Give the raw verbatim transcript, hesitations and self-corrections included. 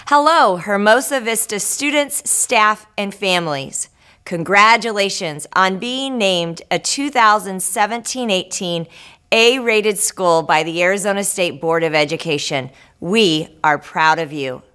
Hello, Hermosa Vista students, staff, and families. Congratulations on being named a two thousand seventeen eighteen A-rated school by the Arizona State Board of Education. We are proud of you.